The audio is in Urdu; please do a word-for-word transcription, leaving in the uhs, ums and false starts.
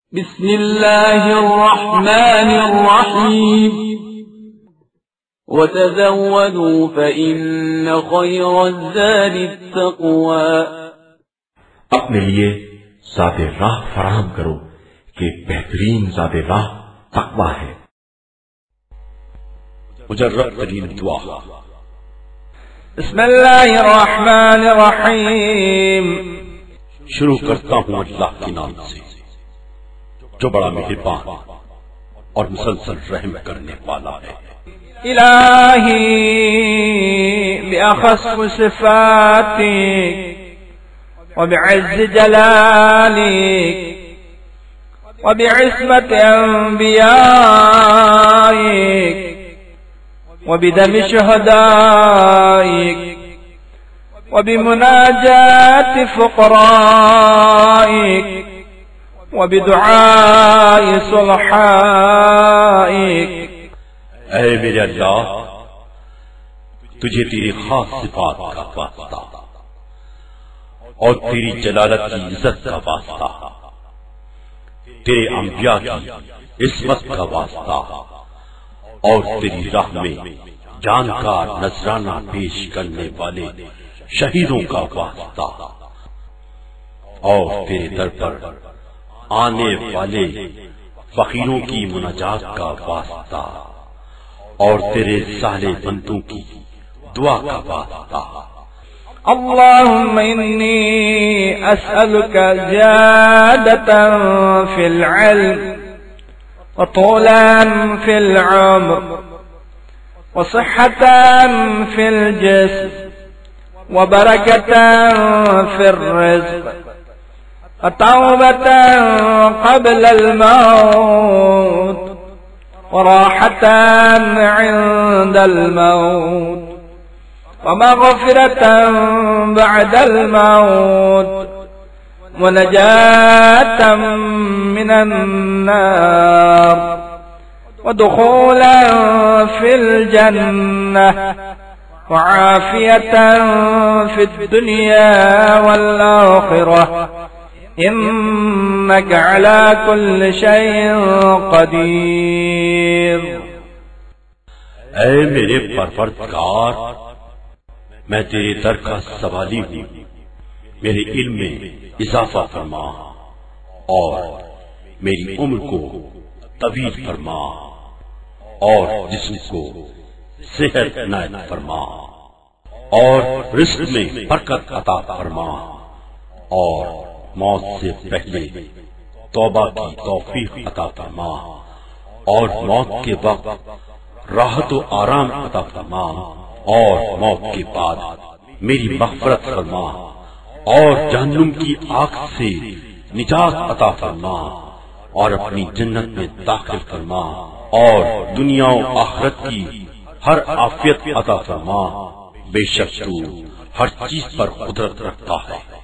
بسم الله الرحمن الرحيم وتزودوا فإن خير الزاد التقوى اپنے لیے ذات راہ فراہم کرو کہ بہترین ذات راہ تقویٰ ہے۔ مجرد ترین دعا۔ بسم اللہ الرحمن الرحیم، شروع کرتا ہوں اللہ کے نام سے جو بڑا مہربان اور مسلسل رحم کرنے والا ہے۔ الہی بأخص صفاتک وبعز جلالک وبعصمت انبیائک وبدم شہدائک وبمناجات فقرائک وبدعاء صلحائک۔ اے میرے اللہ، تجھے تیری خاص صفات کا واسطہ اور تیری جلالت کی عزت کا واسطہ، تیرے انبیاء کی عصمت کا واسطہ اور تیری راہ میں جان کا نذرانہ پیش کرنے والے شہیدوں کا واسطہ اور تیرے در پر آنے والے فقیروں کی مناجات کا واسطہ اور تیرے صالح بندوں کی دعا کا واسطہ۔ اللهم إني أسألك زيادة في العلم وطولا في العمر وصحة في الجسم وبركة في الرزق وتوبة قبل الموت وراحة عند الموت ومغفرة بعد الموت ونجاة من النار ودخولا في الجنة وعافية في الدنيا والآخرة إنك على كل شيء قدير۔ اے میرے پروردگار، میں تیرے در کا سوالی ہوں، میرے علم میں اضافہ فرما اور میری عمر کو طویل فرما اور جسم کو صحت عنایت فرما اور رزق میں برکت عطا فرما اور موت سے پہلے توبہ کی توفیق عطا فرما اور موت کے وقت راحت و آرام عطا فرما اور موت کے بعد میری مغفرت فرما اور جہنم کی آگ سے نجات عطا فرما اور اپنی جنت میں داخل فرما اور دنیا و آخرت کی ہر عافیت عطا فرما، بے شک تو ہر چیز پر قدرت رکھتا ہے۔